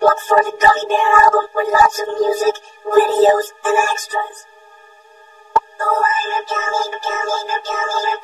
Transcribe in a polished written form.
Look for the Gummy Bear album with lots of music, videos, and extras. Oh, I'm a gummy, gummy, gummy,